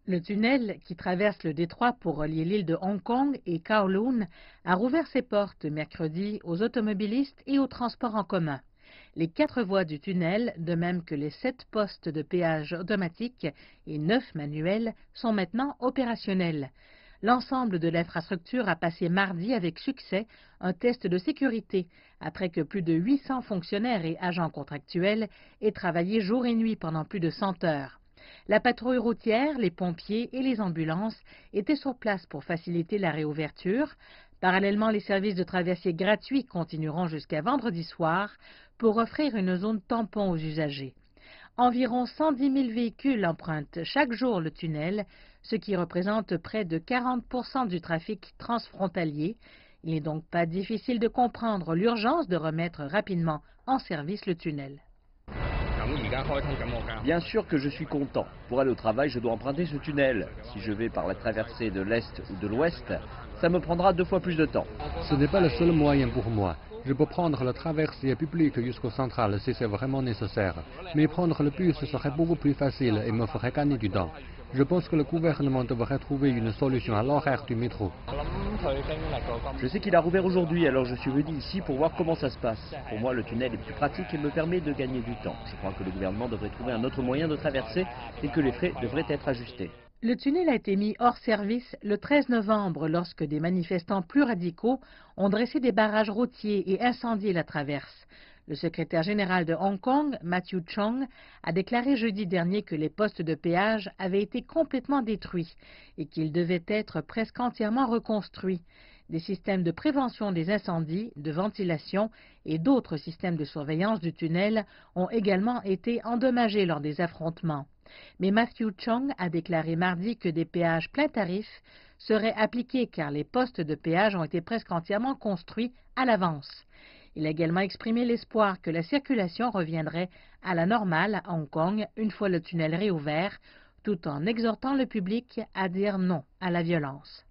Le tunnel qui traverse le détroit pour relier l'île de Hong Kong et Kowloon a rouvert ses portes mercredi aux automobilistes et aux transports en commun. Les 4 voies du tunnel, de même que les 7 postes de péage automatiques et 9 manuels, sont maintenant opérationnels. L'ensemble de l'infrastructure a passé mardi avec succès un test de sécurité après que plus de 800 fonctionnaires et agents contractuels aient travaillé jour et nuit pendant plus de 100 heures. La patrouille routière, les pompiers et les ambulances étaient sur place pour faciliter la réouverture. Parallèlement, les services de traversier gratuits continueront jusqu'à vendredi soir pour offrir une zone tampon aux usagers. Environ 110 000 véhicules empruntent chaque jour le tunnel, ce qui représente près de 40% du trafic transfrontalier. Il n'est donc pas difficile de comprendre l'urgence de remettre rapidement en service le tunnel. Bien sûr que je suis content. Pour aller au travail, je dois emprunter ce tunnel. Si je vais par la traversée de l'Est ou de l'Ouest, ça me prendra 2 fois plus de temps. Ce n'est pas le seul moyen pour moi. Je peux prendre la traversée publique jusqu'au central si c'est vraiment nécessaire. Mais prendre le bus serait beaucoup plus facile et me ferait gagner du temps. Je pense que le gouvernement devrait trouver une solution à l'horaire du métro. Je sais qu'il a rouvert aujourd'hui, alors je suis venu ici pour voir comment ça se passe. Pour moi, le tunnel est plus pratique et me permet de gagner du temps. Je crois que le gouvernement devrait trouver un autre moyen de traverser et que les frais devraient être ajustés. Le tunnel a été mis hors service le 13 novembre lorsque des manifestants plus radicaux ont dressé des barrages routiers et incendié la traverse. Le secrétaire général de Hong Kong, Matthew Cheung, a déclaré jeudi dernier que les postes de péage avaient été complètement détruits et qu'ils devaient être presque entièrement reconstruits. Des systèmes de prévention des incendies, de ventilation et d'autres systèmes de surveillance du tunnel ont également été endommagés lors des affrontements. Mais Matthew Cheung a déclaré mardi que des péages plein tarif seraient appliqués car les postes de péage ont été presque entièrement construits à l'avance. Il a également exprimé l'espoir que la circulation reviendrait à la normale à Hong Kong une fois le tunnel réouvert, tout en exhortant le public à dire non à la violence.